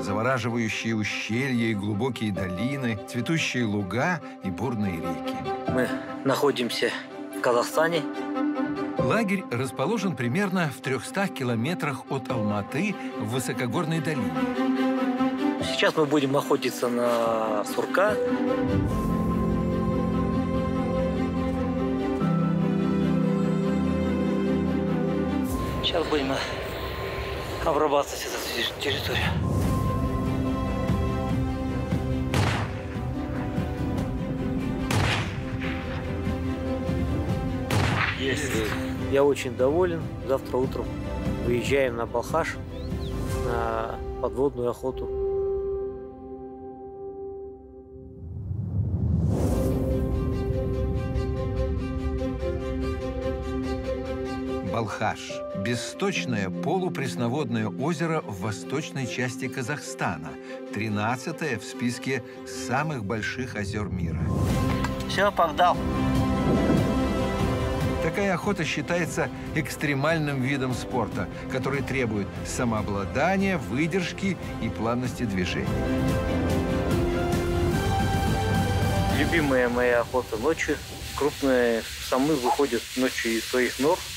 завораживающие ущелья и глубокие долины, цветущие луга и бурные реки. Мы находимся в Казахстане. Лагерь расположен примерно в 300 километрах от Алматы в высокогорной долине. Сейчас мы будем охотиться на сурка. Сейчас будем обрабатывать эту территорию. Есть. Я очень доволен. Завтра утром выезжаем на Балхаш, на подводную охоту. Балхаш – бессточное полупресноводное озеро в восточной части Казахстана, 13-е в списке самых больших озер мира. Все, погнал. Такая охота считается экстремальным видом спорта, который требует самообладания, выдержки и плавности движений. Любимая моя охота ночью. Крупные самы выходят ночью из своих нор.